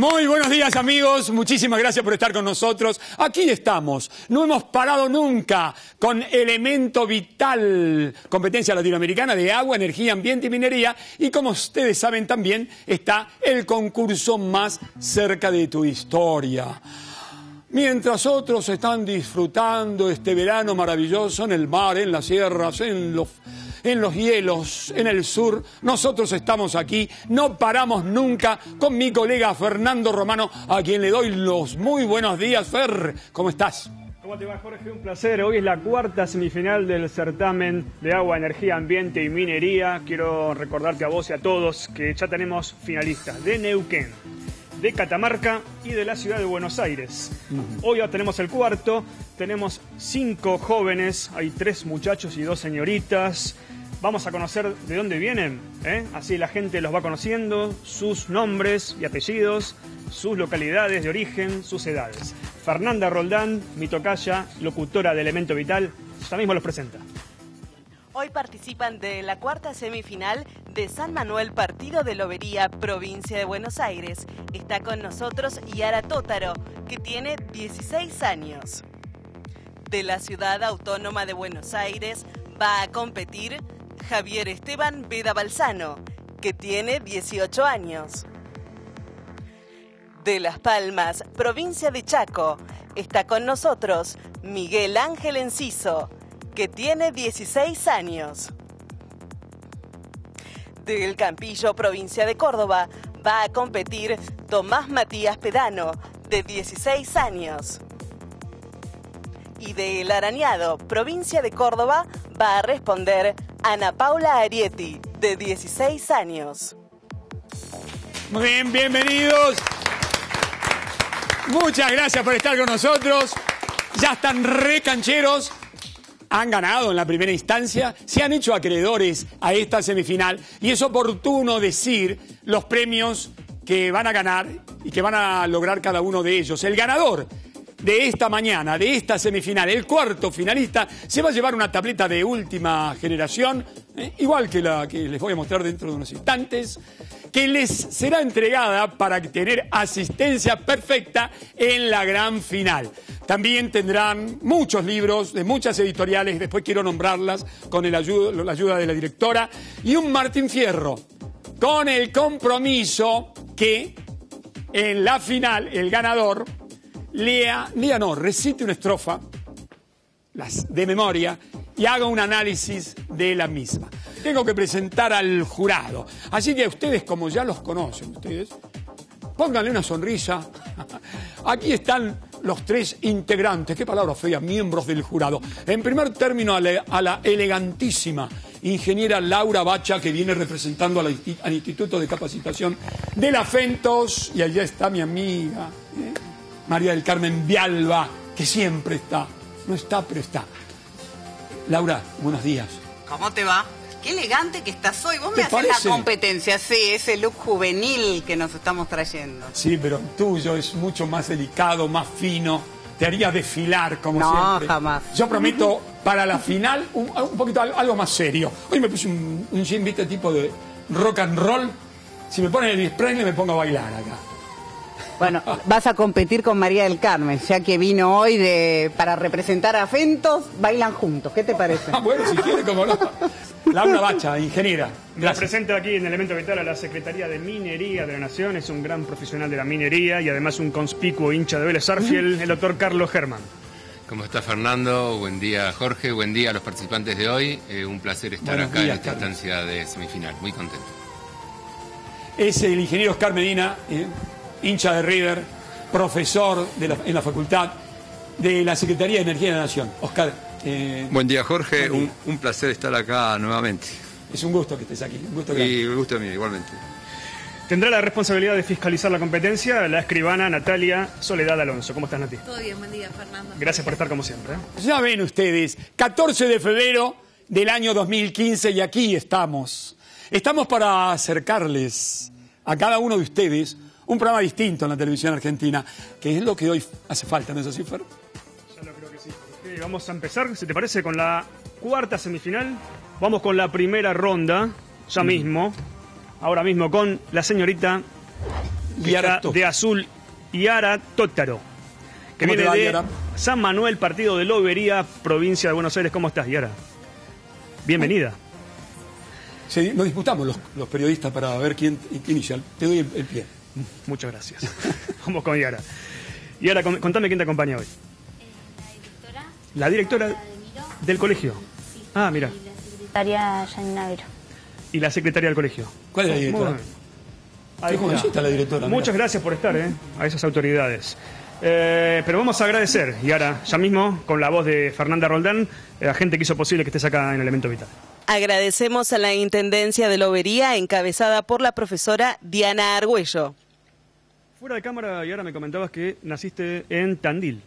Muy buenos días, amigos. Muchísimas gracias por estar con nosotros. Aquí estamos. No hemos parado nunca con Elemento Vital, competencia latinoamericana de agua, energía, ambiente y minería. Y como ustedes saben también, está el concurso más cerca de tu historia. Mientras otros están disfrutando este verano maravilloso en el mar, en las sierras, en los hielos, en el sur, nosotros estamos aquí, no paramos nunca, con mi colega Fernando Romano, a quien le doy los muy buenos días. Fer, ¿cómo estás? ¿Cómo te va, Jorge? Un placer. Hoy es la cuarta semifinal del certamen de agua, energía, ambiente y minería. Quiero recordarte a vos y a todos que ya tenemos finalistas de Neuquén, de Catamarca y de la ciudad de Buenos Aires. Hoy ya tenemos el cuarto, tenemos 5 jóvenes, hay 3 muchachos y 2 señoritas. Vamos a conocer de dónde vienen, así la gente los va conociendo, sus nombres y apellidos, sus localidades de origen, sus edades. Fernanda Roldán, mi tocaya, locutora de Elemento Vital, ya mismo los presenta. Hoy participan de la cuarta semifinal de San Manuel, partido de Lobería, provincia de Buenos Aires. Está con nosotros Yara Tótaro, que tiene 16 años. De la ciudad autónoma de Buenos Aires va a competir Javier Esteban Veda Balzano, que tiene 18 años. De Las Palmas, provincia de Chaco, está con nosotros Miguel Ángel Enciso, que tiene 16 años. Del Campillo, provincia de Córdoba, va a competir Tomás Matías Pedano, de 16 años. Y de El Arañado, provincia de Córdoba, va a responder Ana Paula Arieti, de 16 años. Muy bien, bienvenidos. Muchas gracias por estar con nosotros. Ya están re cancheros. Han ganado en la primera instancia, se han hecho acreedores a esta semifinal y es oportuno decir los premios que van a ganar y que van a lograr cada uno de ellos. El ganador de esta mañana, de esta semifinal, el cuarto finalista, se va a llevar una tableta de última generación, igual que la que les voy a mostrar dentro de unos instantes, que les será entregada para tener asistencia perfecta en la gran final. También tendrán muchos libros de muchas editoriales, después quiero nombrarlas con la ayuda de la directora, y un Martín Fierro, con el compromiso que en la final el ganador recite una estrofa de memoria y haga un análisis de la misma. Tengo que presentar al jurado, así que ustedes, como ya los conocen pónganle una sonrisa. Aquí están los 3 integrantes, qué palabra fea, miembros del jurado. En primer término, a la elegantísima ingeniera Laura Bacha, que viene representando al Instituto de Capacitación de la FENTOS, y allá está mi amiga María del Carmen Vialba, que siempre está, no está, pero está. Laura, buenos días. ¿Cómo te va? Qué elegante que estás hoy. Vos me haces la competencia, sí, ese look juvenil que nos estamos trayendo. Sí, pero el tuyo es mucho más delicado, más fino. Te haría desfilar, como siempre. No, jamás. Yo prometo, para la final, un poquito algo más serio. Hoy me puse un jean, ¿viste? Tipo de rock and roll. Si me ponen el Presley, me pongo a bailar acá. Bueno, vas a competir con María del Carmen, ya que vino hoy para representar a Fentos, bailan juntos. ¿Qué te parece? Bueno, si quiere, como no. Laura Bacha, ingeniera. Gracias. Presento aquí en Elemento Vital a la Secretaría de Minería de la Nación. Es un gran profesional de la minería y además un conspicuo hincha de Vélez Sarsfield, el doctor Carlos Germán. ¿Cómo está, Fernando? Buen día, Jorge. Buen día a los participantes de hoy. Un placer estar acá en esta instancia de semifinal. Muy contento. Es el ingeniero Oscar Medina, hincha de River, profesor en la facultad de la Secretaría de Energía de la Nación. Oscar. Buen día, Jorge. Un placer estar acá nuevamente. Es un gusto que estés aquí. Un gusto a mí, igualmente. Tendrá la responsabilidad de fiscalizar la competencia la escribana Natalia Soledad Alonso. ¿Cómo estás, Nati? Todo bien, buen día, Fernando. Gracias por estar como siempre. Ya ven ustedes, 14 de febrero del año 2015 y aquí estamos. Estamos para acercarles a cada uno de ustedes un programa distinto en la televisión argentina, que es lo que hoy hace falta, ¿no es así, Fer? Ya lo creo que sí. Vamos a empezar, si te parece, con la cuarta semifinal. Vamos con la primera ronda, ya mismo, ahora mismo, con la señorita Yara de azul, Yara Tótaro, que viene de Yara? San Manuel, partido de Lobería, provincia de Buenos Aires. ¿Cómo estás, Yara? Bienvenida. Sí, nos disputamos los periodistas para ver quién inicia. Te doy el pie. Muchas gracias. Vamos con Yara. Yara, contame quién te acompaña hoy. La directora del colegio. Sí. Ah, mira. Y la secretaria Janina Vero. Y la secretaria del colegio. ¿Cuál es la directora? Ahí está la directora. Muchas gracias por estar, a esas autoridades. Pero vamos a agradecer, Yara, ya mismo, con la voz de Fernanda Roldán, la gente que hizo posible que estés acá en Elemento Vital. Agradecemos a la Intendencia de Lobería, encabezada por la profesora Diana Argüello. Fuera de cámara, Yara, me comentabas que naciste en Tandil.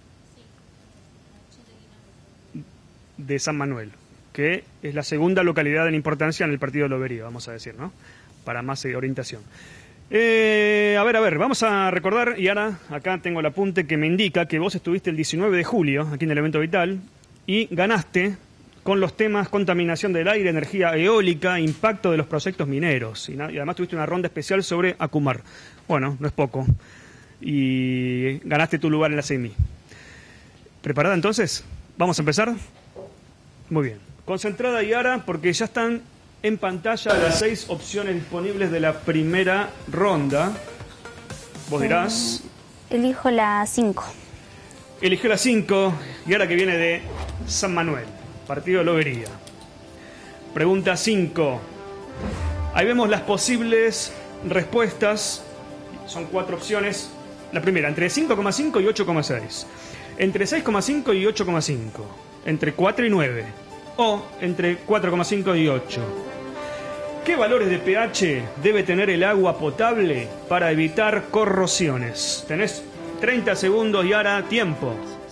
De San Manuel, que es la segunda localidad en importancia en el partido de Lobería, vamos a decir, ¿no? Para más orientación. A ver, vamos a recordar, y ahora acá tengo el apunte que me indica que vos estuviste el 19 de julio aquí en Elemento Vital y ganaste con los temas contaminación del aire, energía eólica, impacto de los proyectos mineros. Y además tuviste una ronda especial sobre Acumar. Bueno, no es poco. Y ganaste tu lugar en la CEMI. ¿Preparada entonces? ¿Vamos a empezar? Muy bien. Concentrada, Yara, porque ya están en pantalla las 6 opciones disponibles de la primera ronda. Vos dirás. Elijo la 5. Eligió la 5, Yara, que viene de San Manuel, partido de Lobería. Pregunta 5. Ahí vemos las posibles respuestas. Son 4 opciones. La primera, entre 5,5 y 8,6. Entre 6,5 y 8,5. Entre 4 y 9, o entre 4,5 y 8. ¿Qué valores de pH debe tener el agua potable para evitar corrosiones? Tenés 30 segundos, Yara, tiempo.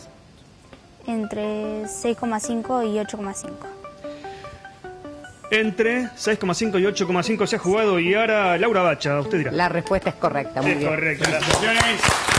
Entre 6,5 y 8,5. Entre 6,5 y 8,5 se ha jugado, Yara. Laura Bacha, usted dirá. La respuesta es correcta, muy Es bien. correcta. Felicitaciones.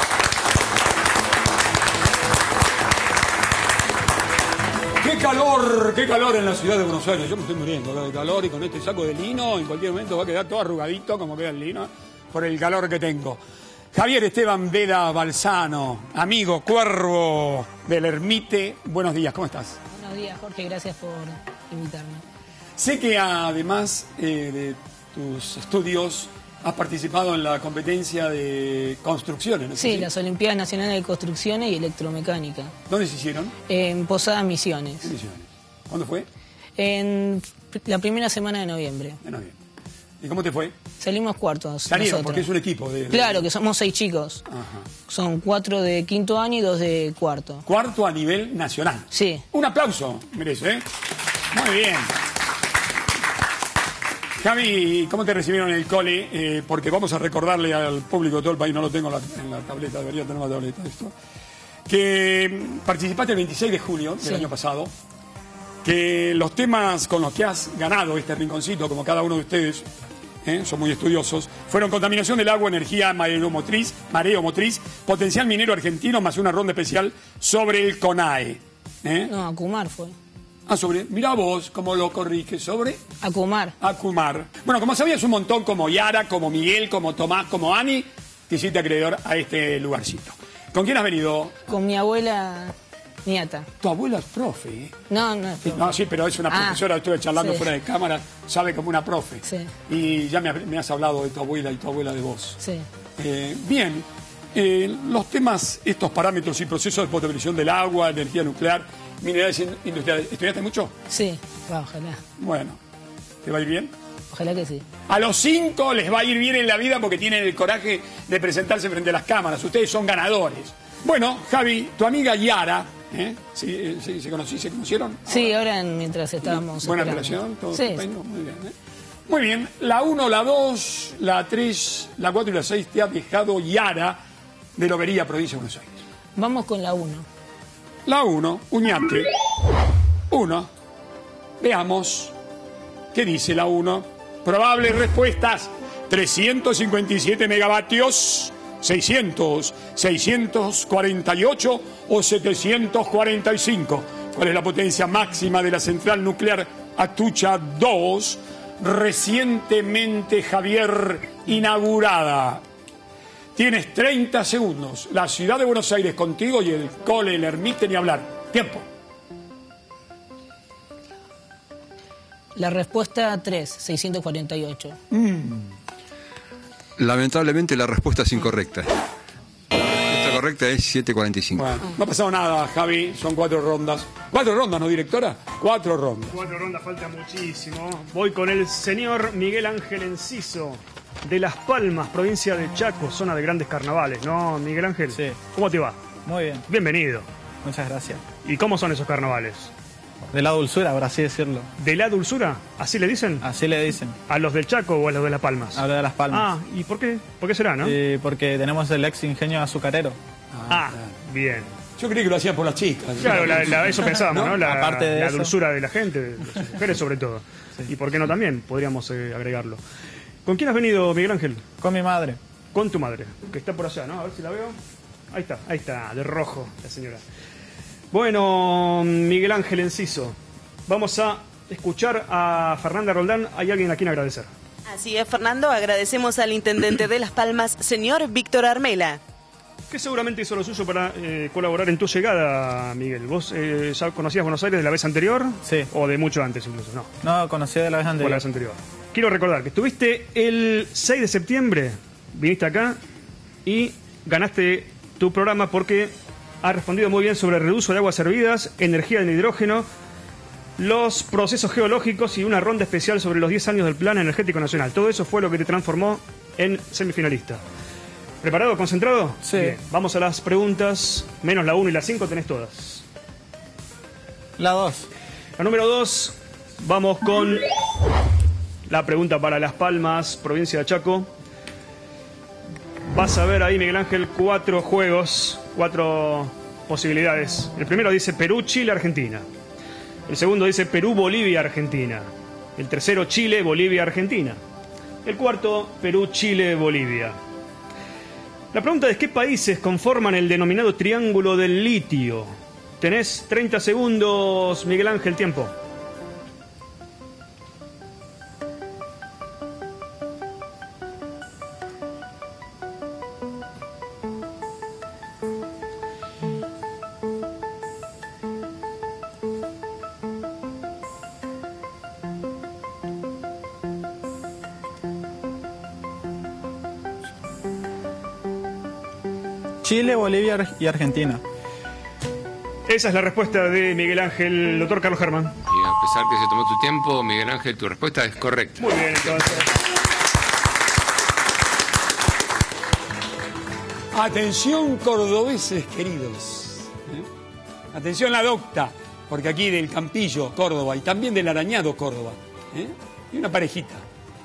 Qué calor en la ciudad de Buenos Aires. Yo me estoy muriendo acá de calor y con este saco de lino en cualquier momento va a quedar todo arrugadito como queda el lino por el calor que tengo. Javier Esteban Veda Balzano, amigo cuervo del Ermite. Buenos días, ¿cómo estás? Buenos días, Jorge, gracias por invitarme. Sé que además de tus estudios has participado en la competencia de construcciones, ¿no? Sí, las Olimpiadas Nacionales de Construcciones y Electromecánica. ¿Dónde se hicieron? En Posadas Misiones. En Misiones. ¿Cuándo fue? En la primera semana de noviembre. De noviembre. ¿Y cómo te fue? Salimos cuartos. Salieron, nosotros. porque es un equipo de... Claro, que somos 6 chicos. Ajá. Son 4 de quinto año y 2 de cuarto. Cuarto a nivel nacional. Sí. Un aplauso merece, ¿eh? Muy bien. Javi, ¿cómo te recibieron en el cole? Porque vamos a recordarle al público de todo el país, no lo tengo en la tableta, debería tener una tableta de esto, que participaste el 26 de julio del año pasado, que los temas con los que has ganado este rinconcito, como cada uno de ustedes, son muy estudiosos, fueron contaminación del agua, energía mareomotriz, potencial minero argentino, más una ronda especial sobre el CONAE. No, Acumar fue. Mirá vos cómo lo corrige, sobre... Acumar. Bueno, como sabías un montón, como Yara, como Miguel, como Tomás, como Ani, te hiciste acreedor a este lugarcito. ¿Con quién has venido? Con mi abuela nieta. Tu abuela es profe, ¿eh? No, no es profe. No, sí, pero es una profesora, estuve charlando fuera de cámara, sabe como una profe. Sí. Y ya me has hablado de tu abuela y tu abuela de vos. Sí. Bien, los temas, estos parámetros y procesos de potabilización del agua, energía nuclear, minerales industriales, ¿estudiaste mucho? Sí, ojalá. Bueno, ¿te va a ir bien? Ojalá que sí. A los 5 les va a ir bien en la vida porque tienen el coraje de presentarse frente a las cámaras. Ustedes son ganadores. Bueno, Javi, tu amiga Yara, ¿se conocieron? Sí, ahora mientras estábamos... ¿Buena esperando. relación? ¿Todo sí, estupendo? Muy bien, Muy bien, la 1, la 2, la 3, la 4 y la 6 te ha dejado Yara de Lobería, provincia de Buenos Aires. Vamos con la 1. La 1, Uñate. 1. Veamos. ¿Qué dice la 1? Probables respuestas. 357 megavatios, 600, 648 o 745. ¿Cuál es la potencia máxima de la central nuclear Atucha 2, recientemente, Javier, inaugurada? Tienes 30 segundos. La ciudad de Buenos Aires contigo y el cole, el ermite, ni hablar. Tiempo. La respuesta 3, 648. Lamentablemente la respuesta es incorrecta. La respuesta correcta es 745. Bueno, no ha pasado nada, Javi. Son 4 rondas. 4 rondas, ¿no, directora? 4 rondas. 4 rondas, falta muchísimo. Voy con el señor Miguel Ángel Enciso, de Las Palmas, provincia de Chaco, zona de grandes carnavales, ¿no, Miguel Ángel? Sí. ¿Cómo te va? Muy bien, Bienvenido. muchas gracias. ¿Y cómo son esos carnavales? De la dulzura, por así decirlo. ¿De la dulzura? ¿Así le dicen? Así le dicen. ¿A los del Chaco o a los de Las Palmas? Hablo de Las Palmas. Ah, ¿y por qué? ¿Por qué será, no? Porque tenemos el ex ingenio azucarero. Ah, bien. Yo creí que lo hacían por las chicas. Claro, eso pensábamos, ¿no? Aparte de la eso. dulzura de la gente, de las mujeres sobre todo. Sí. ¿Y por qué no también? Podríamos agregarlo. ¿Con quién has venido, Miguel Ángel? Con mi madre. Con tu madre, que está por allá, ¿no? A ver si la veo. Ahí está, de rojo, la señora. Bueno, Miguel Ángel Enciso, vamos a escuchar a Fernanda Roldán. Hay alguien a quien agradecer. Así es, Fernando. Agradecemos al intendente de Las Palmas, señor Víctor Armela. Que seguramente hizo lo suyo para colaborar en tu llegada, Miguel. ¿Vos ya conocías Buenos Aires de la vez anterior? Sí. ¿O de mucho antes incluso? No, No, conocí de la vez por anterior. la vez anterior. Quiero recordar que estuviste el 6 de septiembre, viniste acá y ganaste tu programa porque has respondido muy bien sobre el reuso de aguas servidas, energía en hidrógeno, los procesos geológicos y una ronda especial sobre los 10 años del Plan Energético Nacional. Todo eso fue lo que te transformó en semifinalista. ¿Preparado? ¿Concentrado? Sí. Bien. Vamos a las preguntas. Menos la 1 y la 5 tenés todas. La 2. La número 2, vamos con la pregunta para Las Palmas, provincia de Chaco. Vas a ver ahí, Miguel Ángel, 4 juegos, 4 posibilidades. El primero dice Perú, Chile, Argentina. El segundo dice Perú, Bolivia, Argentina. El tercero, Chile, Bolivia, Argentina. El cuarto, Perú, Chile, Bolivia. La pregunta es: ¿qué países conforman el denominado Triángulo del Litio? Tenés 30 segundos, Miguel Ángel, tiempo. Chile, Bolivia y Argentina. Esa es la respuesta de Miguel Ángel, doctor Carlos Germán. Y a pesar que se tomó tu tiempo, Miguel Ángel, tu respuesta es correcta. Muy bien, entonces. Atención, cordobeses queridos. Atención, la docta, porque aquí del Campillo, Córdoba, y también del Arañado, Córdoba. Y una parejita.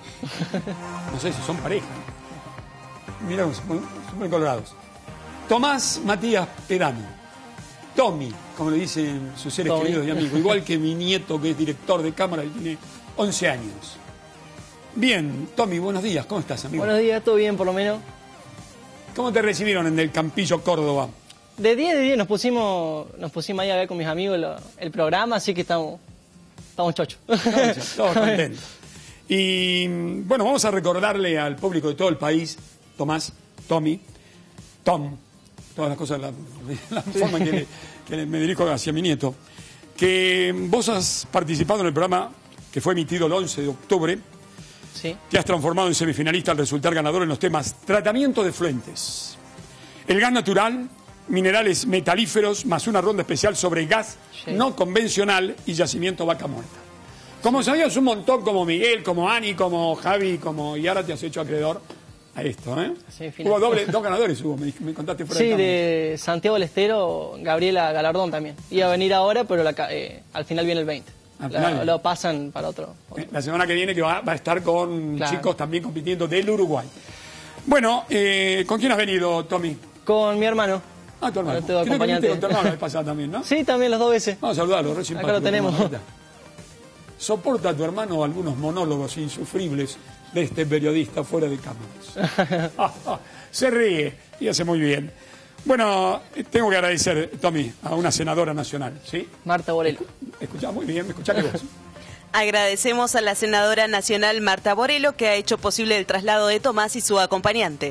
No sé si son pareja. Mirá, son muy colorados. Tomás Matías Pedano. Tommy, como le dicen sus seres Tommy. queridos y amigos. Igual que mi nieto, que es director de cámara y tiene 11 años. Bien, Tommy, buenos días. ¿Cómo estás, amigo? Buenos días, todo bien por lo menos. ¿Cómo te recibieron en el Campillo, Córdoba? De 10 nos pusimos ahí a ver con mis amigos el programa, así que estamos chochos. Todos contentos. Y bueno, vamos a recordarle al público de todo el país, Tomás, Tommy, Tom, todas las cosas, la forma en que me dirijo hacia mi nieto, que vos has participado en el programa que fue emitido el 11 de octubre. Sí. Te has transformado en semifinalista al resultar ganador en los temas tratamiento de fluentes, el gas natural, minerales metalíferos, más una ronda especial sobre gas no convencional y yacimiento Vaca Muerta. Como sabías un montón, como Miguel, como Ani, como Javi, y ahora te has hecho acreedor a esto, ¿eh? Hubo dos ganadores, me contaste fuera Sí, de cámara. de Santiago del Estero, Gabriela Galardón también. Iba a venir ahora, pero al final viene el 20. Lo pasan para otro. La semana que viene que va a estar con Claro. chicos también compitiendo del Uruguay. Bueno, ¿con quién has venido, Tommy? Con mi hermano. Ah, tu hermano. Ahora tengo Creo que acompañante. viniste con tu hermano la vez pasada también, ¿no? Sí, también las 2 veces. Vamos a saludarlo, re simpático. Acá lo tenemos. ¿Soporta a tu hermano algunos monólogos insufribles de este periodista fuera de cámaras? Se ríe y hace muy bien. Bueno, tengo que agradecer, Tommy, a una senadora nacional, ¿sí? Marta Borelo. Escuchá muy bien, me escuchá que vos. Agradecemos a la senadora nacional Marta Borelo, que ha hecho posible el traslado de Tomás y su acompañante.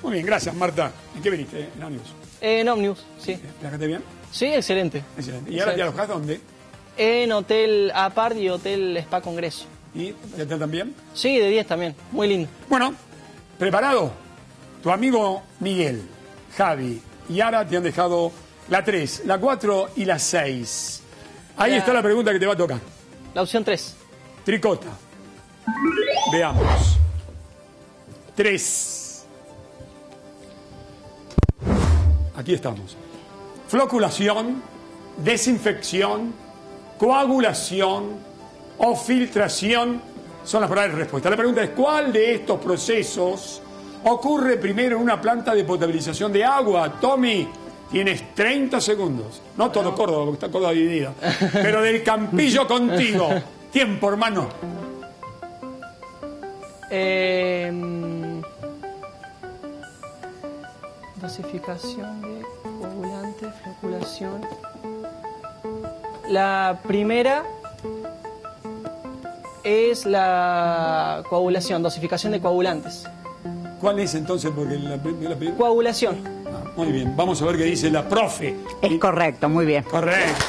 Muy bien, gracias, Marta. ¿En qué viniste? ¿En ómnibus? En ómnibus, sí. ¿Viajaste bien? Sí, excelente. Excelente. ¿Y ahora te alojás dónde? En Hotel Apart y Hotel Spa Congreso. ¿Y te tratan bien? Sí, de 10 también. Muy lindo. Bueno, ¿preparado? Tu amigo Miguel, Javi y Ara te han dejado la 3, la 4 y la 6. Ahí está la pregunta que te va a tocar. La opción 3. Tricota. Veamos. 3. Aquí estamos. Floculación, desinfección, coagulación o filtración son las probables respuestas. La pregunta es, ¿cuál de estos procesos ocurre primero en una planta de potabilización de agua? Tommy, tienes 30 segundos. No todo Córdoba, porque está Córdoba dividida. Pero del Campillo contigo. Tiempo, hermano. Dosificación de coagulante, floculación. La primera es la coagulación, dosificación de coagulantes. ¿Cuál es entonces? Porque la primera... Coagulación. Muy bien, vamos a ver qué dice la profe. Es correcto, muy bien. Correcto.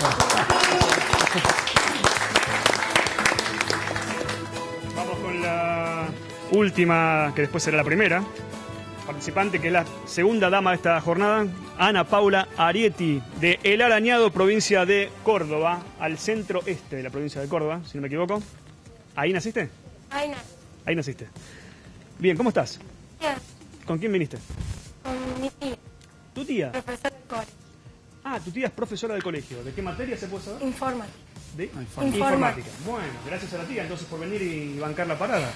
Vamos con la última, que después será la primera. Participante, que es la segunda dama de esta jornada, Ana Paula Arietti, de El Arañado, provincia de Córdoba, al centro este de la provincia de Córdoba, si no me equivoco. ¿Ahí naciste? Ahí no. Ahí naciste. Bien, ¿cómo estás? Bien. ¿Con quién viniste? Con mi tía. ¿Tu tía? Profesora de colegio. Ah, tu tía es profesora de colegio. ¿De qué materia se puede saber? Informática. ¿De? Informática. Bueno, gracias a la tía entonces por venir y bancar la parada.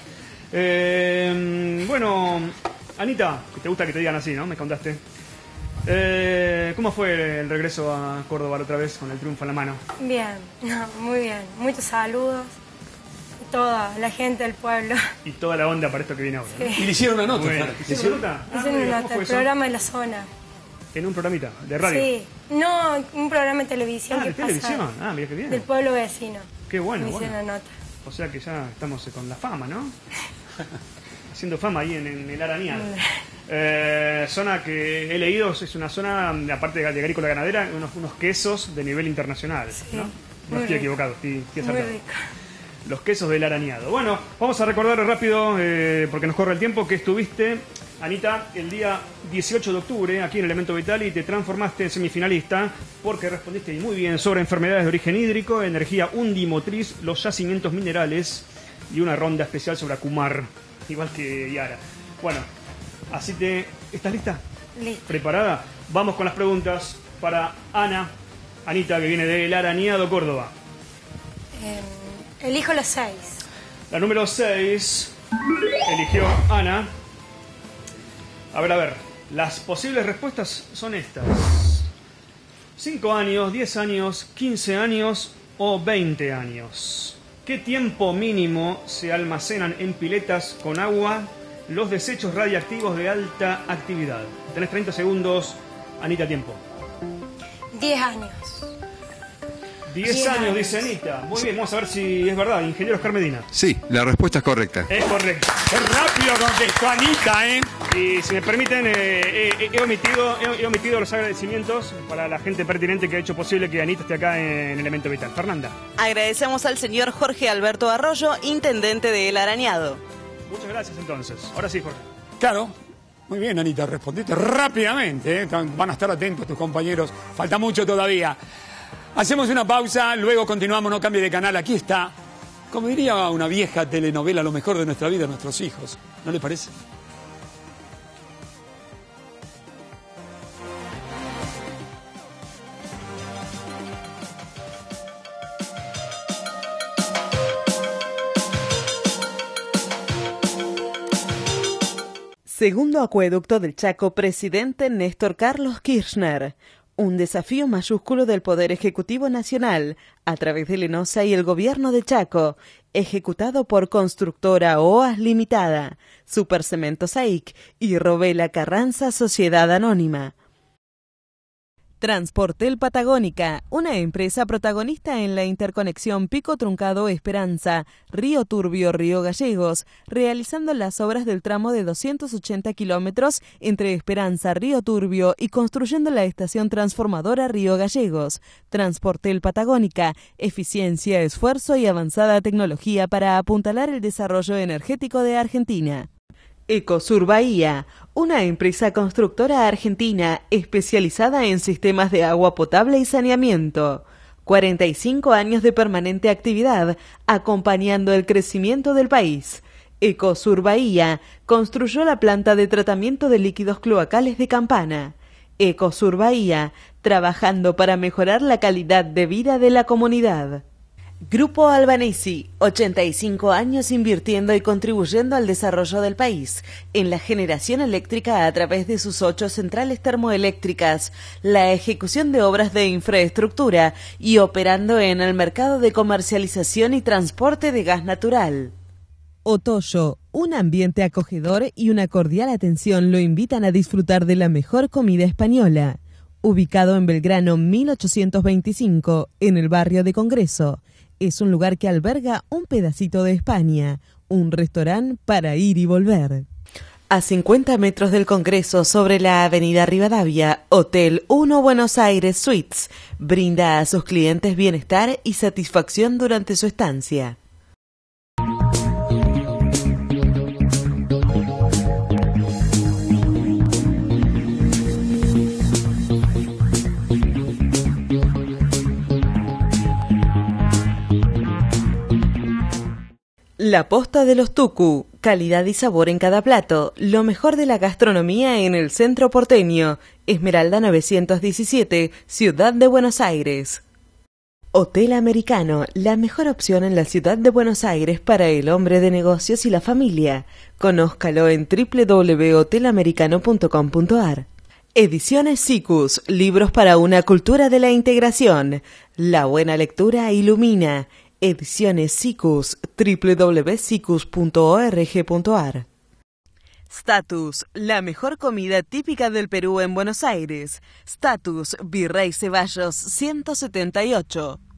Bueno, Anita, que te gusta que te digan así, ¿no? Me contaste. ¿Cómo fue el regreso a Córdoba la otra vez con el triunfo en la mano? Bien, muy bien. Muchos saludos. Toda la gente del pueblo. Y toda la onda para esto que viene ahora, ¿no? Y le hicieron una nota. Bueno, ¿le hicieron una nota? Hicieron una nota, el programa de la zona. ¿En un programita de radio? Sí. No, un programa de televisión que ¿de televisión? pasa Ah, mira qué bien. del pueblo vecino. Qué bueno, Me bueno. hicieron una nota. O sea que ya estamos con la fama, ¿no? Haciendo fama ahí en el Arañado. Zona que he leído, es una zona, aparte de agrícola ganadera, unos quesos de nivel internacional, Sí, ¿no? No muy estoy rico. equivocado, estoy Muy acertado. rico. Los quesos del Arañado. Bueno, vamos a recordar rápido, porque nos corre el tiempo, que estuviste, Anita, el día 18 de octubre aquí en Elemento Vital y te transformaste en semifinalista porque respondiste muy bien sobre enfermedades de origen hídrico, energía undimotriz, los yacimientos minerales y una ronda especial sobre Acumar, igual que Yara. Bueno, así que, ¿estás lista? Listo. ¿Preparada? Vamos con las preguntas para Anita, que viene de El Arañado, Córdoba. Elijo la 6. La número 6 eligió Ana. A ver, las posibles respuestas son estas. 5 años, 10 años, 15 años o 20 años. ¿Qué tiempo mínimo se almacenan en piletas con agua los desechos radiactivos de alta actividad? Tenés 30 segundos, Anita, tiempo. 10 años. 10 años, dice Anita. Muy bien, vamos a ver si es verdad. Ingeniero Oscar Medina. Sí, la respuesta es correcta. Es correcto. Qué rápido contestó Anita, ¿eh? Y si me permiten, he omitido los agradecimientos para la gente pertinente que ha hecho posible que Anita esté acá en Elemento Vital. Fernanda. Agradecemos al señor Jorge Alberto Arroyo, intendente de El Arañado. Muchas gracias entonces. Ahora sí, Jorge. Claro. Muy bien, Anita, respondiste rápidamente, ¿eh? Van a estar atentos tus compañeros. Falta mucho todavía. Hacemos una pausa, luego continuamos, no cambie de canal. Aquí está, como diría una vieja telenovela, lo mejor de nuestra vida, nuestros hijos. ¿No le parece? Segundo acueducto del Chaco, presidente Néstor Carlos Kirchner. Un desafío mayúsculo del Poder Ejecutivo Nacional, a través de Lenosa y el Gobierno de Chaco, ejecutado por Constructora OAS Limitada, Supercemento SAIC y Robela Carranza Sociedad Anónima. Transportel Patagónica, una empresa protagonista en la interconexión Pico Truncado Esperanza, Río Turbio, Río Gallegos, realizando las obras del tramo de 280 kilómetros entre Esperanza, Río Turbio y construyendo la estación transformadora Río Gallegos. Transportel Patagónica, eficiencia, esfuerzo y avanzada tecnología para apuntalar el desarrollo energético de Argentina. Ecosur Bahía, una empresa constructora argentina especializada en sistemas de agua potable y saneamiento. 45 años de permanente actividad, acompañando el crecimiento del país. Ecosur Bahía construyó la planta de tratamiento de líquidos cloacales de Campana. Ecosur Bahía, trabajando para mejorar la calidad de vida de la comunidad. Grupo Albanesi, 85 años invirtiendo y contribuyendo al desarrollo del país, en la generación eléctrica a través de sus 8 centrales termoeléctricas, la ejecución de obras de infraestructura y operando en el mercado de comercialización y transporte de gas natural. Otoyo, un ambiente acogedor y una cordial atención lo invitan a disfrutar de la mejor comida española. Ubicado en Belgrano 1825, en el barrio de Congreso. Es un lugar que alberga un pedacito de España, un restaurante para ir y volver. A 50 metros del Congreso, sobre la avenida Rivadavia, Hotel 1 Buenos Aires Suites brinda a sus clientes bienestar y satisfacción durante su estancia. La Posta de los Tucu, calidad y sabor en cada plato, lo mejor de la gastronomía en el centro porteño, Esmeralda 917, Ciudad de Buenos Aires. Hotel Americano, la mejor opción en la Ciudad de Buenos Aires para el hombre de negocios y la familia. Conózcalo en www.hotelamericano.com.ar. Ediciones Sikus, libros para una cultura de la integración. La buena lectura ilumina. Ediciones Sikus, www.sikus.org.ar. Status, la mejor comida típica del Perú en Buenos Aires. Status, Virrey Ceballos 178.